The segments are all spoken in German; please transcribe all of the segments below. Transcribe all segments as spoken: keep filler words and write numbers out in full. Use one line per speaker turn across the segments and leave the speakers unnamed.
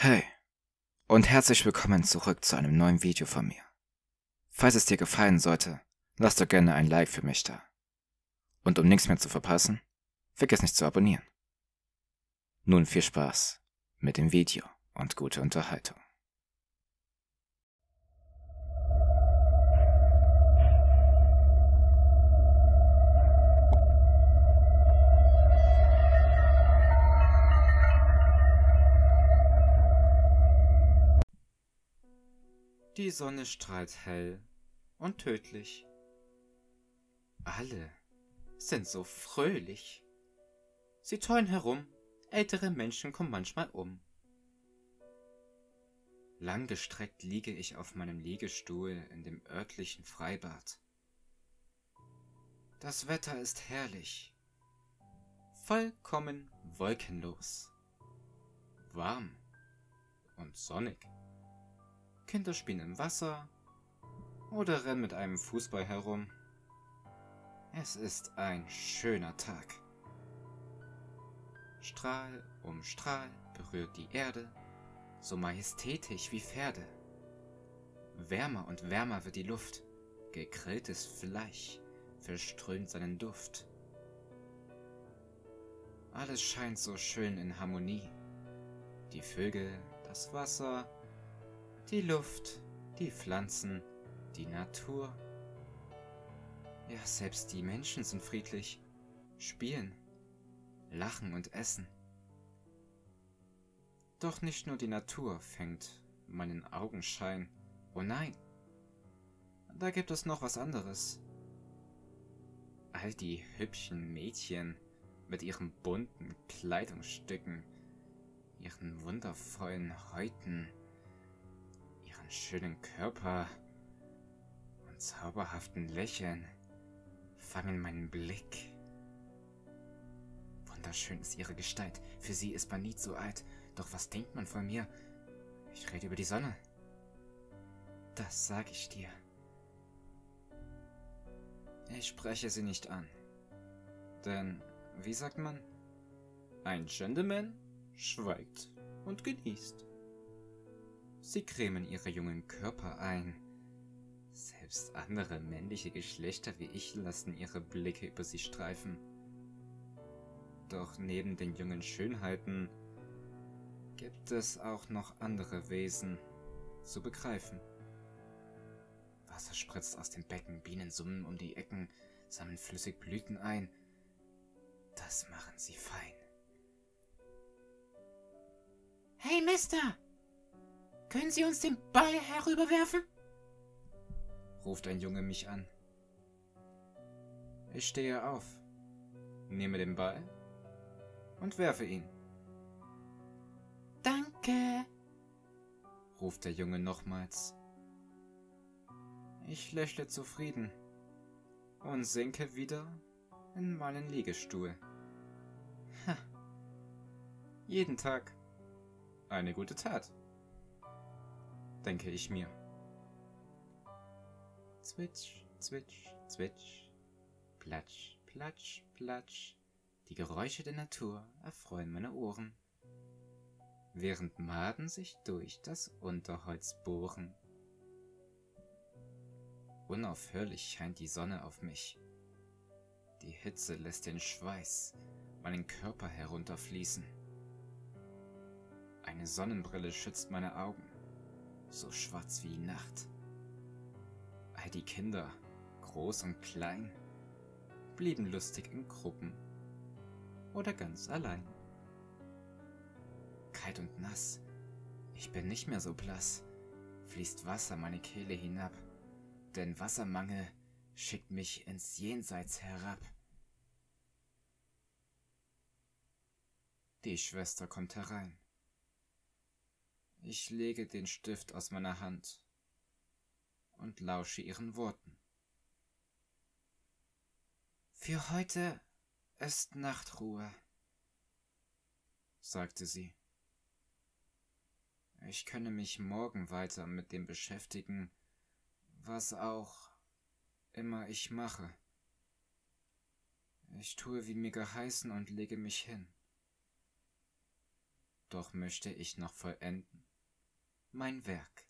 Hey und herzlich willkommen zurück zu einem neuen Video von mir. Falls es dir gefallen sollte, lass doch gerne ein Like für mich da. Und um nichts mehr zu verpassen, vergiss nicht zu abonnieren. Nun viel Spaß mit dem Video und gute Unterhaltung. Die Sonne strahlt hell und tödlich. Alle sind so fröhlich. Sie tollen herum, ältere Menschen kommen manchmal um. Langgestreckt liege ich auf meinem Liegestuhl in dem örtlichen Freibad. Das Wetter ist herrlich, vollkommen wolkenlos, warm und sonnig. Kinder spielen im Wasser oder rennen mit einem Fußball herum. Es ist ein schöner Tag. Strahl um Strahl berührt die Erde, so majestätisch wie Pferde. Wärmer und wärmer wird die Luft, gegrilltes Fleisch verströmt seinen Duft. Alles scheint so schön in Harmonie. Die Vögel, das Wasser, die Luft, die Pflanzen, die Natur. Ja, selbst die Menschen sind friedlich, spielen, lachen und essen. Doch nicht nur die Natur fängt meinen Augenschein. Oh nein, da gibt es noch was anderes. All die hübschen Mädchen mit ihren bunten Kleidungsstücken, ihren wundervollen Häuten, ihren schönen Körper und zauberhaften Lächeln fangen meinen Blick. Wunderschön ist ihre Gestalt, für sie ist man nie zu alt. Doch was denkt man von mir? Ich rede über die Sonne. Das sage ich dir. Ich spreche sie nicht an. Denn, wie sagt man? Ein Gentleman schweigt und genießt. Sie cremen ihre jungen Körper ein. Selbst andere männliche Geschlechter wie ich lassen ihre Blicke über sie streifen. Doch neben den jungen Schönheiten gibt es auch noch andere Wesen zu begreifen. Wasser spritzt aus den Becken, Bienen summen um die Ecken, sammeln flüssig Blüten ein. Das machen sie fein.
Hey, Mister! Können Sie uns den Ball herüberwerfen?
Ruft ein Junge mich an. Ich stehe auf, nehme den Ball und werfe ihn.
Danke,
Ruft der Junge nochmals. Ich lächle zufrieden und sinke wieder in meinen Liegestuhl. Ha. Jeden Tag eine gute Tat, denke ich mir. Zwitsch, zwitsch, zwitsch, platsch, platsch, platsch. Die Geräusche der Natur erfreuen meine Ohren, während Maden sich durch das Unterholz bohren. Unaufhörlich scheint die Sonne auf mich. Die Hitze lässt den Schweiß meinen Körper herunterfließen. Eine Sonnenbrille schützt meine Augen, so schwarz wie die Nacht. All die Kinder, groß und klein, blieben lustig in Gruppen oder ganz allein. Kalt und nass, ich bin nicht mehr so blass, fließt Wasser meine Kehle hinab, denn Wassermangel schickt mich ins Jenseits herab. Die Schwester kommt herein. Ich lege den Stift aus meiner Hand und lausche ihren Worten. Für heute ist Nachtruhe, sagte sie. Ich könne mich morgen weiter mit dem beschäftigen, was auch immer ich mache. Ich tue, wie mir geheißen, und lege mich hin. Doch möchte ich noch vollenden mein Werk.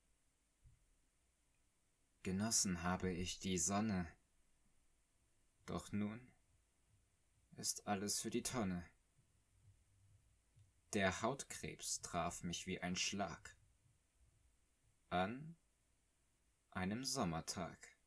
Genossen habe ich die Sonne, doch nun ist alles für die Tonne. Der Hautkrebs traf mich wie ein Schlag an einem Sommertag.